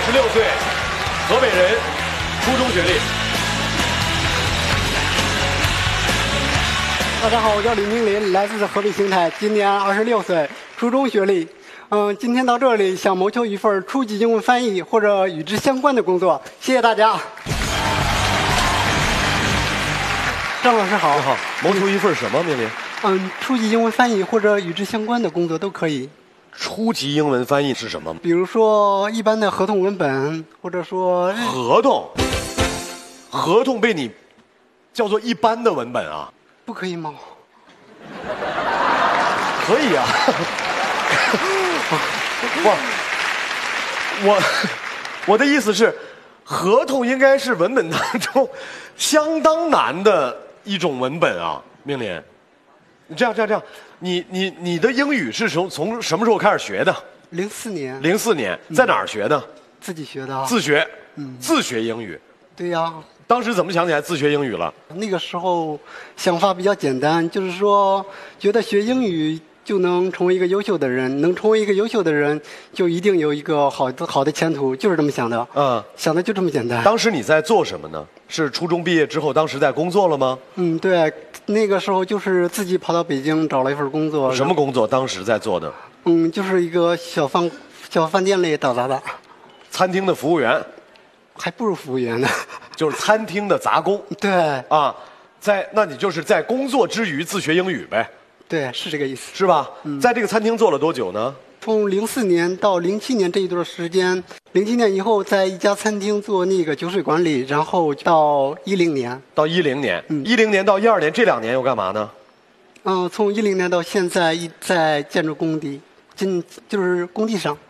26岁，河北人，初中学历。 大家好，我叫李明林，来自河北邢台，今年26岁，初中学历。今天到这里想谋求一份初级英文翻译或者与之相关的工作，谢谢大家。张老师好。 你好，谋求一份什么命令？ 初级英文翻译或者与之相关的工作都可以。 初级英文翻译是什么？ 比如说一般的合同文本，或者说合同被你叫做一般的文本啊？ 不可以吗？ 可以啊。我的意思是，合同应该是文本当中相当难的一种文本啊，命林。这样，你的英语是从什么时候开始学的 ？04年。 04年，在哪儿学的？ 自己学的。 自学。自学英语。 对呀。 当时怎么想起来自学英语了？ 那个时候想法比较简单，就是说觉得学英语就能成为一个优秀的人，能成为一个优秀的人就一定有一个好的前途，就是这么想的。想的就这么简单。 当时你在做什么呢？是初中毕业之后，当时在工作了吗？ 对，那个时候就是自己跑到北京找了一份工作。 什么工作？当时在做的？ 就是一个小饭店里打杂的。 餐厅的服务员。 还不如服务员呢。 就是餐厅的杂工。 对。 啊，那你就是在工作之余自学英语呗。 对，是这个意思。 是吧？在这个餐厅做了多久呢？ 从04年到07年这一段时间，07年以后在一家餐厅做那个酒水管理，然后到10年。 到10年，10年到12年，这2年又干嘛呢？ 从10年到现在在建筑工地，就是工地上。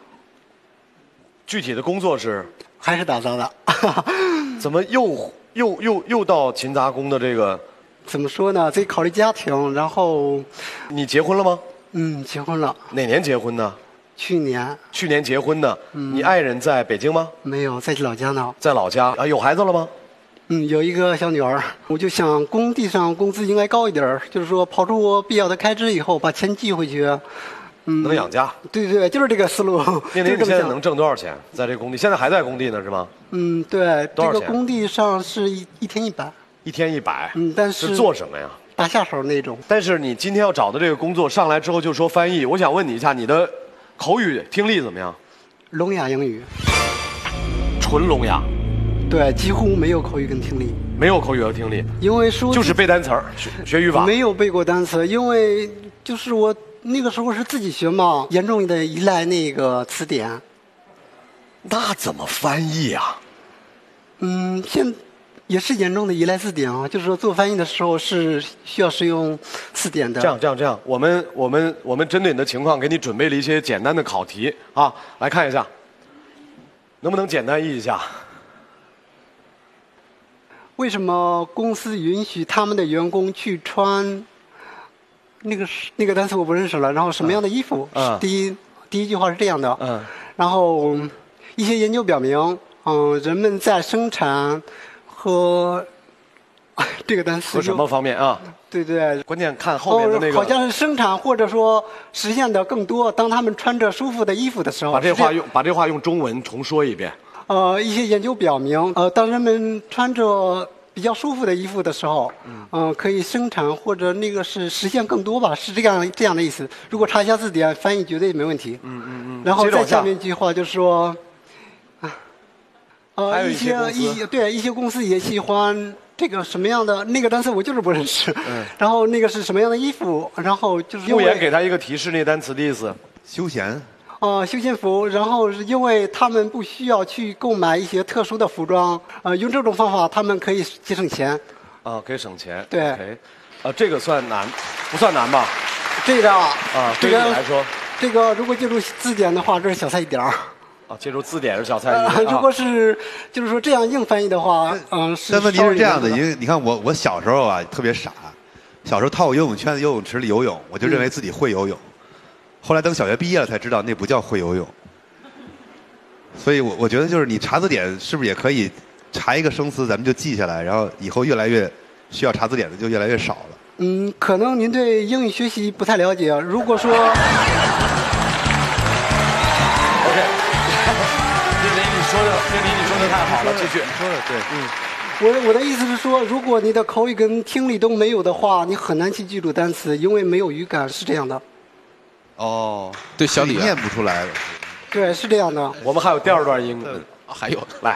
具体的工作是？ 还是打杂的。 怎么又到勤杂工的这个？ 怎么说呢？得考虑家庭，然后。 你结婚了吗？ 结婚了。 哪年结婚的？ 去年。 去年结婚的。你爱人在北京吗？ 没有，在老家呢。 在老家啊？有孩子了吗？ 有一个小女儿。我就想工地上工资应该高一点，就是说刨出我必要的开支以后，把钱寄回去。 能养家。 对，就是这个思路。 您现在能挣多少钱？在这工地，现在还在工地呢是吗？ 对。 多少钱？ 这个工地上是一天100。 1天100。 但是做什么呀？ 打下手那种。 但是你今天要找的这个工作上来之后就说翻译，我想问你一下，你的口语听力怎么样？ 聋哑英语。 纯聋哑。 对，几乎没有口语跟听力。 没有口语和听力。 因为说就是背单词儿，学语法。 没有背过单词，因为就是我那个时候是自己学嘛，严重的依赖那个词典。 那怎么翻译啊？ 也是严重的依赖字典啊，就是说做翻译的时候是需要使用字典的。 这样，我们针对你的情况，给你准备了一些简单的考题啊，来看一下，能不能简单译一下？ 为什么公司允许他们的员工去穿那个单词我不认识了，然后什么样的衣服？第一句话是这样的。然后一些研究表明，人们在生产和这个单词和什么方面啊？ 对， 关键看后面的那个。 好像是生产或者说实现的更多。当他们穿着舒服的衣服的时候。 把这话用中文重说一遍。 一些研究表明，当人们穿着比较舒服的衣服的时候，可以生产或者那个是实现更多吧，是这样的意思。如果查一下字典，翻译绝对没问题。然后再下面一句话就是说。一些公司也喜欢这个什么样的那个单词我就是不认识。然后那个是什么样的衣服？然后就是敷衍给他一个提示，那单词的意思。 休闲。 休闲服。然后是因为他们不需要去购买一些特殊的服装，用这种方法他们可以节省钱。 可以省钱。 对。 这个算难，不算难吧？ 这个对于你来说， 这个如果借助字典的话，这是小菜一碟儿。 借助字典是小菜一碟。 如果是就是说这样硬翻译的话，是。 但问题是这样的，因为你看我小时候啊特别傻，小时候套过游泳圈在游泳池里游泳，我就认为自己会游泳。后来等小学毕业了才知道那不叫会游泳。所以我觉得就是你查字典是不是也可以查一个生词咱们就记下来，然后以后越来越需要查字典的就越来越少了。 可能您对英语学习不太了解。如果说。 OK。 你说的太好了，继续。 说的对， 我的意思是说，如果你的口语跟听力都没有的话，你很难去记住单词，因为没有语感，是这样的。 哦， 对，小李念不出来了。 对，是这样的。 我们还有第二段英文， 还有来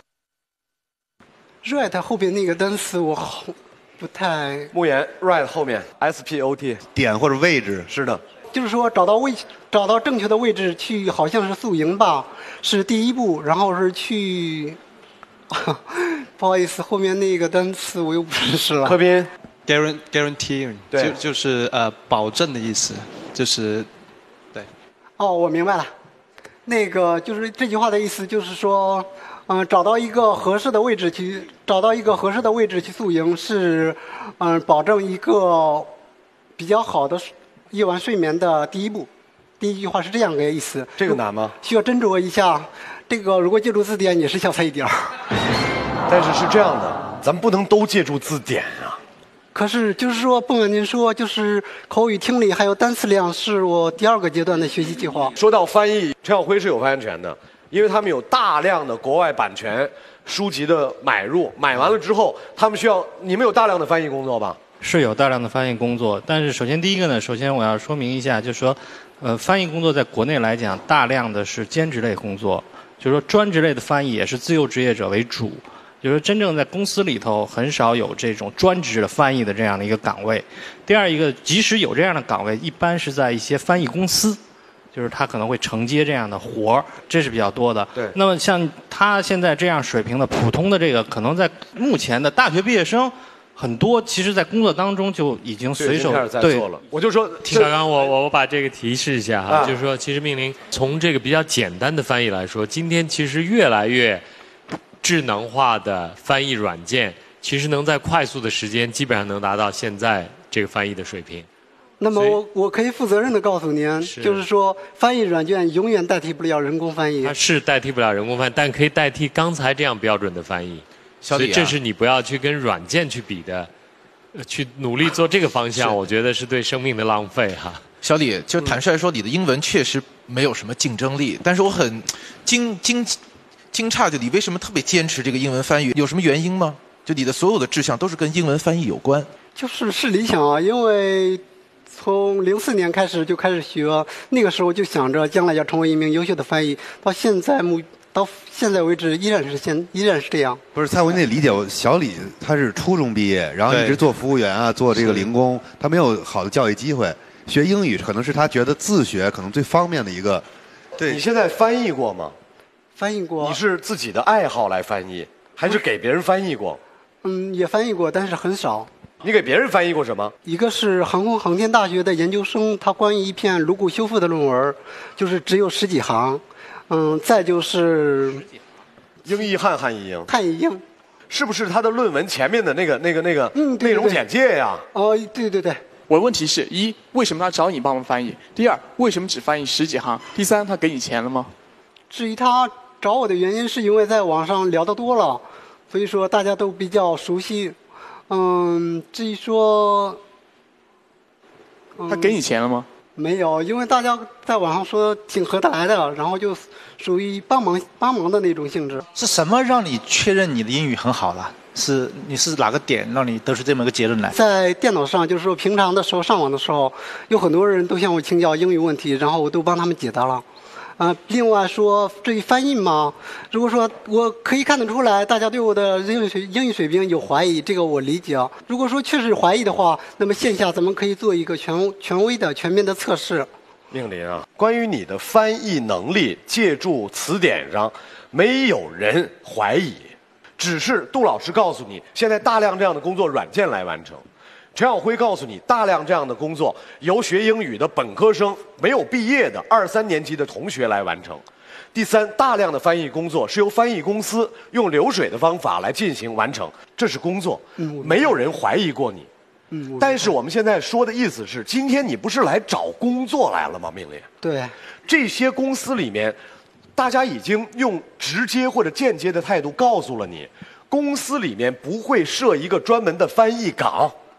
right 后边那个单词我不太。 慕言 right 后面 spot 点或者位置。 是的， 就是说找到正确的位置去，好像是宿营吧，是第一步，然后是去。不好意思，后面那个单词我又不认识了。 柯斌 guarantee 就是保证的意思，就是对。 哦，我明白了，那个就是这句话的意思，就是说，找到一个合适的位置去宿营是，保证一个比较好的夜晚睡眠的第一步。第一句话是这样个意思。 这个难吗？ 需要斟酌一下。这个如果借助字典也是小菜一碟儿。 但是是这样的，咱们不能都借助字典啊。 可是就是说，不瞒您说，就是口语、听力还有单词量是我第二个阶段的学习计划。 说到翻译，陈晓辉是有发言权的，因为他们有大量的国外版权书籍的买入，买完了之后，他们需要你们有大量的翻译工作吧？ 是有大量的翻译工作，但是首先第一个呢，首先我要说明一下，就是说，翻译工作在国内来讲，大量的是兼职类工作，就是说专职类的翻译也是自由职业者为主，就是说真正在公司里头很少有这种专职的翻译的这样的一个岗位。第二一个，即使有这样的岗位，一般是在一些翻译公司。就是他可能会承接这样的活儿，这是比较多的。 对。 那么像他现在这样水平的普通的这个，可能在目前的大学毕业生很多，其实在工作当中就已经随手对做了。我就说， 刚刚我把这个提示一下哈，就是说，其实命令从这个比较简单的翻译来说，今天其实越来越智能化的翻译软件，其实能在快速的时间，基本上能达到现在这个翻译的水平。 那么我可以负责任的告诉您，就是说翻译软件永远代替不了人工翻译。 它是代替不了人工翻译，但可以代替刚才这样标准的翻译。 小李、 所以这是你不要去跟软件去比的，去努力做这个方向，我觉得是对生命的浪费哈。 小李，就坦率说，你的英文确实没有什么竞争力，但是我很惊诧，就你为什么特别坚持这个英文翻译？有什么原因吗？就你的所有的志向都是跟英文翻译有关？ 是理想啊，因为从04年开始就开始学，那个时候就想着将来要成为一名优秀的翻译，到现在为止依然是这样。 不是蔡文，你理解我，小李他是初中毕业，然后一直做服务员啊，做这个零工，他没有好的教育机会。学英语可能是他觉得自学可能最方便的一个。 对，你现在翻译过吗？ 翻译过。 你是自己的爱好来翻译，还是给别人翻译过？ 也翻译过，但是很少。 你给别人翻译过什么？ 一个是航空航天大学的研究生，他关于一篇颅骨修复的论文，就是只有10几行。再就是英译汉，汉译英。 汉译英。 是不是他的论文前面的那个内容简介呀？ 对。 我的问题是：一，为什么他找你帮忙翻译？第二，为什么只翻译10几行？第三，他给你钱了吗？ 至于他找我的原因，是因为在网上聊得多了，所以说大家都比较熟悉。至于说， 他给你钱了吗？ 没有，因为大家在网上说挺合得来的，然后就属于帮忙的那种性质。 是什么让你确认你的英语很好了？你是哪个点让你得出这么一个结论来？在电脑上，就是说平常的时候上网的时候，有很多人都向我请教英语问题，然后我都帮他们解答了。另外说至于翻译嘛，如果说我可以看得出来，大家对我的英语水平有怀疑，这个我理解。如果说确实怀疑的话，那么线下咱们可以做一个权威的全面的测试。 命林啊，关于你的翻译能力，借助词典上，没有人怀疑，只是杜老师告诉你，现在大量这样的工作软件来完成。陈晓辉告诉你，大量这样的工作由学英语的本科生没有毕业的2、3年级的同学来完成。第三，大量的翻译工作是由翻译公司用流水的方法来进行完成，这是工作，没有人怀疑过你。但是我们现在说的意思是，今天你不是来找工作来了吗？命令。 对。 这些公司里面，大家已经用直接或者间接的态度告诉了你，公司里面不会设一个专门的翻译岗。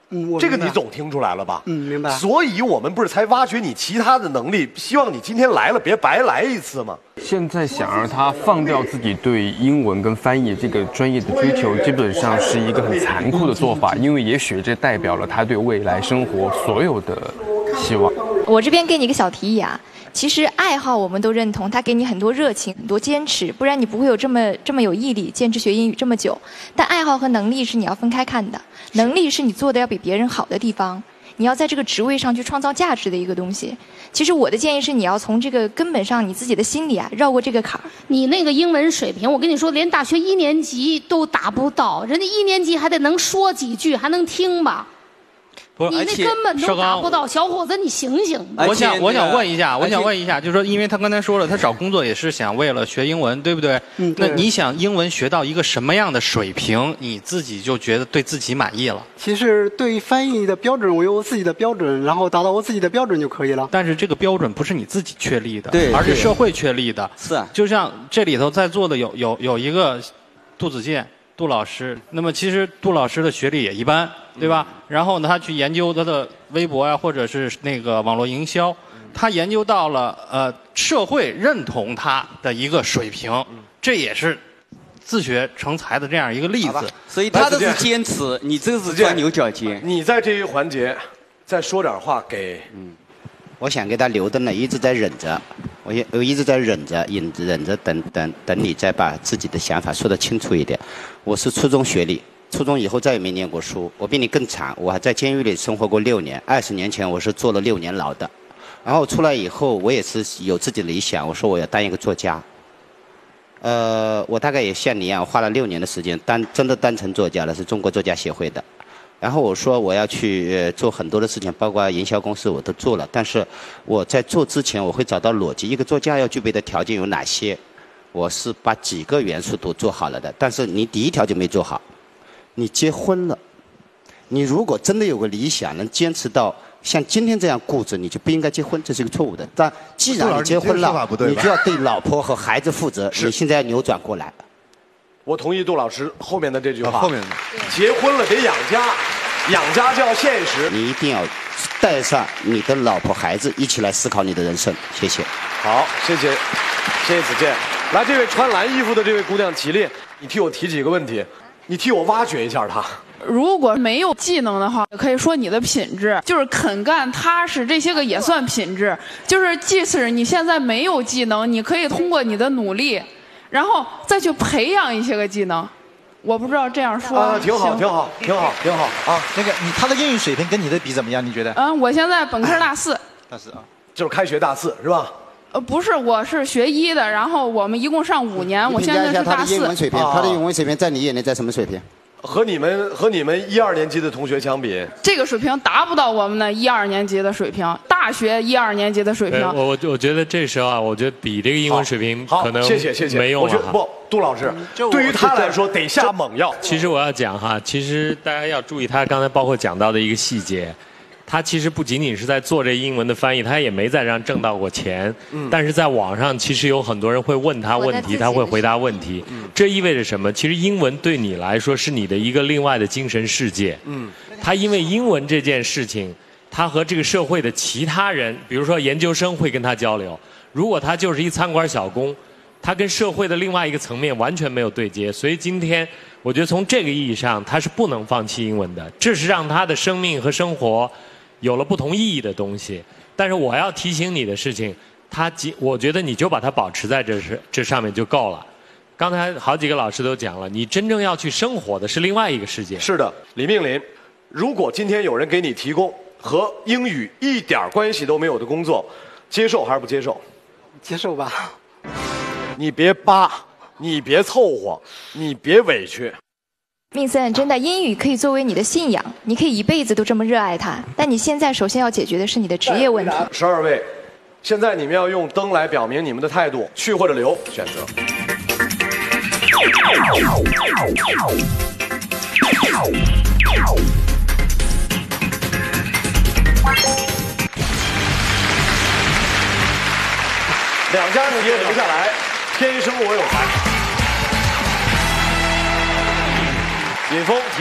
这个你总听出来了吧？ 明白。 所以我们不是才挖掘你其他的能力，希望你今天来了别白来一次吗？ 现在想让他放掉自己对英文跟翻译这个专业的追求，基本上是一个很残酷的做法，因为也许这代表了他对未来生活所有的希望。 我这边给你一个小提议啊，其实爱好我们都认同，它给你很多热情、很多坚持，不然你不会有这么有毅力，坚持学英语这么久。但爱好和能力是你要分开看的，能力是你做的要比别人好的地方，你要在这个职位上去创造价值的一个东西。其实我的建议是，你要从这个根本上你自己的心里啊绕过这个坎儿。 你那个英文水平，我跟你说，连大学1年级都达不到，人家1年级还得能说几句，还能听吧。你那根本都达不到，小伙子，你醒醒！ 我想问一下，就是说，因为他刚才说了，他找工作也是想为了学英文，对不对？那你想英文学到一个什么样的水平，你自己就觉得对自己满意了？ 其实对于翻译的标准，我有我自己的标准，然后达到我自己的标准就可以了。 但是这个标准不是你自己确立的， 对， 而是社会确立的。 是啊， 就像这里头在座的有一个杜子健。杜老师，那么其实杜老师的学历也一般，对吧？然后呢，他去研究他的微博啊，或者是那个网络营销，他研究到了社会认同他的一个水平，这也是自学成才的这样一个例子。 所以他这是坚持，你这是钻牛角尖。 你在这一环节再说点话给我想给他留灯了，一直在忍着，我一直在忍着等你再把自己的想法说得清楚一点。我是初中学历，初中以后再也没念过书，我比你更惨，我还在监狱里生活过6年，20年前我是坐了6年牢的。然后出来以后，我也是有自己的理想，我说我要当一个作家。我大概也像你一样，花了6年的时间真的当成作家了，是中国作家协会的。然后我说我要去做很多的事情，包括营销公司我都做了，但是我在做之前我会找到逻辑，一个作家要具备的条件有哪些，我是把几个元素都做好了的。但是你第一条就没做好，你结婚了，你如果真的有个理想能坚持到像今天这样固执，你就不应该结婚，这是一个错误的。但既然你结婚了，你就要对老婆和孩子负责，你现在要扭转过来。 我同意杜老师后面的这句话。后面的，结婚了得养家，养家就要现实。 你一定要带上你的老婆孩子一起来思考你的人生。谢谢。 好，谢谢子健。来，这位穿蓝衣服的这位姑娘起立，你替我提几个问题，你替我挖掘一下她。 如果没有技能的话，可以说你的品质就是肯干、踏实，这些个也算品质。就是即使你现在没有技能，你可以通过你的努力。然后再去培养一些个技能，我不知道这样说啊，挺好啊。 那个他的英语水平跟你的比怎么样？你觉得？ 我现在本科大4。 大4啊， 就是开学大4是吧？ 不是，我是学医的，然后我们一共上5年，我现在是大4。 他的英文水平，他的英文水平在你眼里在什么水平？ 和你们1、2年级的同学相比， 这个水平达不到我们的1、2年级的水平，大学1、2年级的水平。 我觉得这时候啊，我觉得比这个英文水平可能谢谢没用了。 我觉得不，杜老师，对于他来说得下猛药。 其实我要讲哈，其实大家要注意，他刚才包括讲到的一个细节。他其实不仅仅是在做这英文的翻译，他也没在这挣到过钱。但是在网上，其实有很多人会问他问题，他会回答问题。这意味着什么？其实英文对你来说是你的一个另外的精神世界。他因为英文这件事情，他和这个社会的其他人，比如说研究生会跟他交流。如果他就是一餐馆小工，他跟社会的另外一个层面完全没有对接。所以今天，我觉得从这个意义上，他是不能放弃英文的。这是让他的生命和生活有了不同意义的东西。但是我要提醒你的事情，我觉得你就把它保持在这上面就够了。刚才好几个老师都讲了，你真正要去生活的是另外一个世界。 是的，李命林，如果今天有人给你提供和英语一点关系都没有的工作，接受还是不接受？ 接受吧。 你别扒，你别凑合，你别委屈。 命森，真的，英语可以作为你的信仰，你可以一辈子都这么热爱它。但你现在首先要解决的是你的职业问题。 12位，现在你们要用灯来表明你们的态度，去或者留，选择。2家企业留下来，天生我有才。尹峰提问。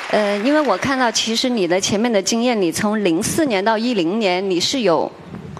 因为我看到其实你的前面的经验，你从04年到10年，你是有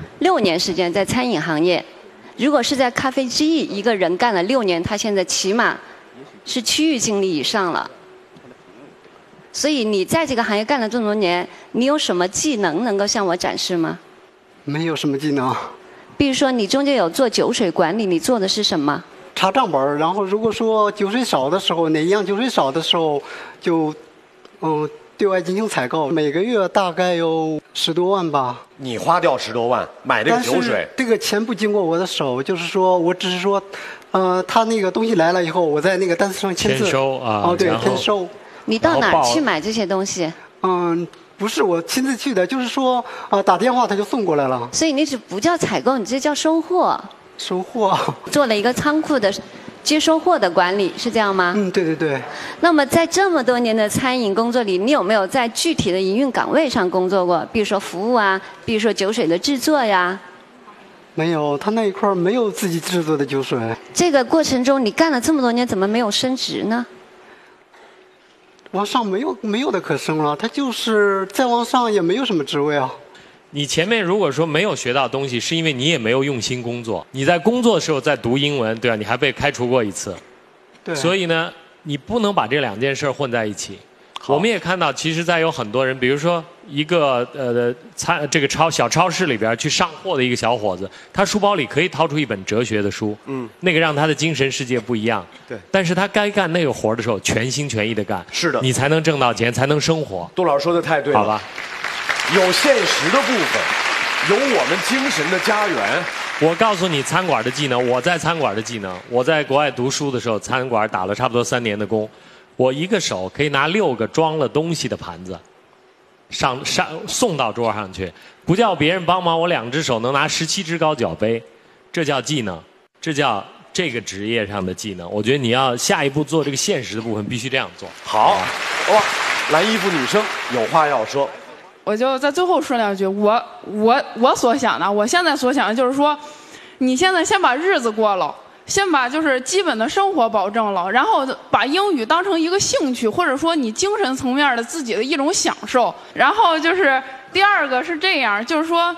6年时间在餐饮行业。如果是在咖啡之翼，一个人干了6年，他现在起码是区域经理以上了。所以你在这个行业干了这么多年，你有什么技能能够向我展示吗？ 没有什么技能。 比如说你中间有做酒水管理，你做的是什么？ 查账本，然后如果说酒水少的时候，哪一样酒水少的时候，就对外进行采购，每个月大概有10多万吧。 你花掉10多万买这个酒水， 这个钱不经过我的手，就是说我只是说，他那个东西来了以后，我在那个单子上签字。 签收啊。 哦，对，签收。 你到哪儿去买这些东西？ 不是我亲自去的，就是说打电话他就送过来了。 所以你只不叫采购，你这叫收货。 收货。 做了一个仓库的接收货的管理，是这样吗？ 对对对。 那么在这么多年的餐饮工作里，你有没有在具体的营运岗位上工作过？比如说服务啊，比如说酒水的制作呀？ 没有，他那一块没有自己制作的酒水。 这个过程中你干了这么多年，怎么没有升职呢？ 往上没有的可升了，他就是再往上也没有什么职位啊。 你前面如果说没有学到东西，是因为你也没有用心工作。你在工作的时候在读英文，对吧？你还被开除过1次。 对。 所以呢，你不能把这2件事混在一起。我们也看到，其实在有很多人，比如说一个这个小超市里边去上货的一个小伙子，他书包里可以掏出一本哲学的书，那个让他的精神世界不一样。 对。 但是他该干那个活的时候，全心全意的干。 是的。 你才能挣到钱，才能生活。 杜老师说的太对了。 好吧。 有现实的部分，有我们精神的家园。 我告诉你餐馆的技能，我在餐馆的技能，我在国外读书的时候，餐馆打了差不多3年的工，我一个手可以拿6个装了东西的盘子，送到桌上去，不叫别人帮忙，我2只手能拿17只高脚杯，这叫技能，这叫这个职业上的技能。我觉得你要下一步做这个现实的部分，必须这样做。 好，哇，蓝衣服女生有话要说。 我就在最后说2句，我所想的，我现在所想的就是说，你现在先把日子过了，先把就是基本的生活保证了，然后把英语当成一个兴趣，或者说你精神层面的自己的一种享受。然后就是第2个是这样，就是说，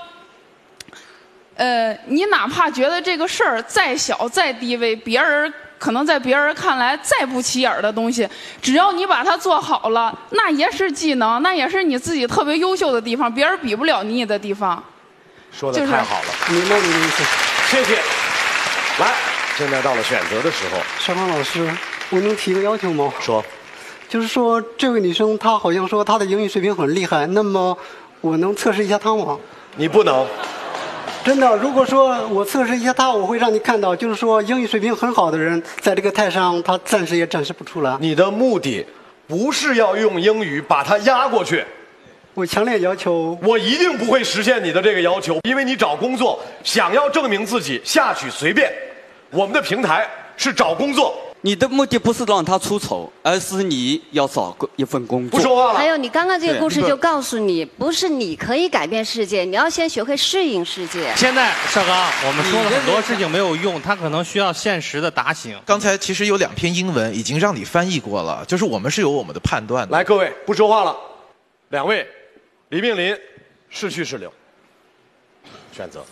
你哪怕觉得这个事儿再小再低微，可能在别人看来再不起眼的东西，只要你把它做好了，那也是技能，那也是你自己特别优秀的地方，别人比不了你的地方。 说的太好了， 明白你的意思。 谢谢。来，现在到了选择的时候。 邵刚老师，我能提个要求吗？ 说。 就是说，这位女生她好像说她的英语水平很厉害，那么我能测试一下她吗？ 你不能。 真的，如果说我测试一下他，我会让你看到，就是说英语水平很好的人，在这个台上他暂时也展示不出来。 你的目的不是要用英语把他压过去。 我强烈要求， 我一定不会实现你的这个要求，因为你找工作想要证明自己，下去随便。我们的平台是找工作。 你的目的不是让他出丑，而是你要找一份工作。 不说话了。 还有，你刚刚这个故事就告诉你，不是你可以改变世界，你要先学会适应世界。 现在邵刚，我们说了很多事情没有用，他可能需要现实的打醒。 刚才其实有2篇英文已经让你翻译过了，就是我们是有我们的判断的。 来，各位不说话了，2位，李病临，是去是留，选择。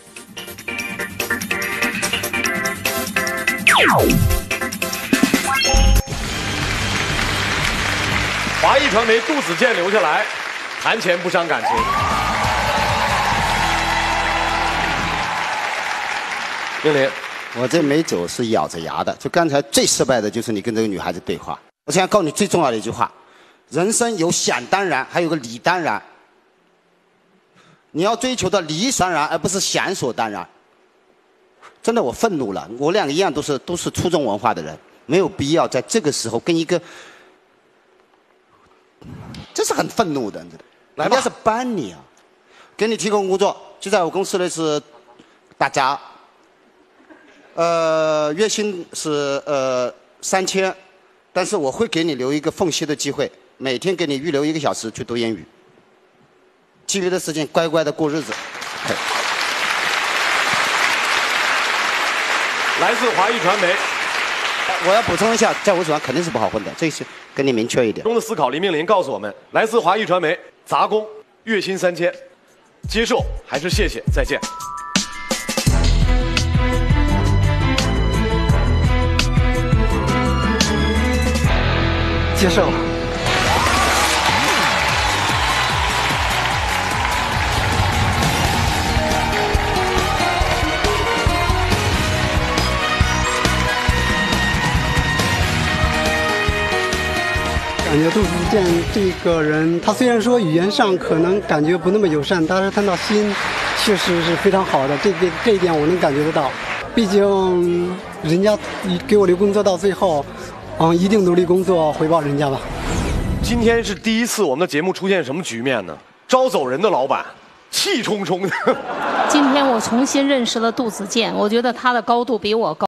华谊传媒杜子健留下来，谈钱不伤感情。病临， 我这美酒是咬着牙的。就刚才最失败的就是你跟这个女孩子对话。我现在告诉你最重要的一句话：人生有想当然，还有个理当然。你要追求的理所当然，而不是想所当然。真的，我愤怒了。我2个一样都是初中文化的人，没有必要在这个时候跟一个。这是很愤怒的，你知道？人家是帮你啊，给你提供工作，就在我公司的是大家，月薪是3000，但是我会给你留一个缝隙的机会，每天给你预留1个小时去读英语，其余的时间乖乖的过日子。 来自华谊传媒。 我要补充一下，在我手上肯定是不好混的，这是跟你明确一点。 中的思考，李命林告诉我们，来自华谊传媒，杂工，月薪3000，接受还是谢谢？再见。 接受。感觉杜子健这个人，他虽然说语言上可能感觉不那么友善，但是他的心确实是非常好的。这一点我能感觉得到。毕竟人家给我留工作到最后，一定努力工作回报人家吧。 今天是第一次我们的节目出现什么局面呢？招走人的老板，气冲冲的。 今天我重新认识了杜子健，我觉得他的高度比我高。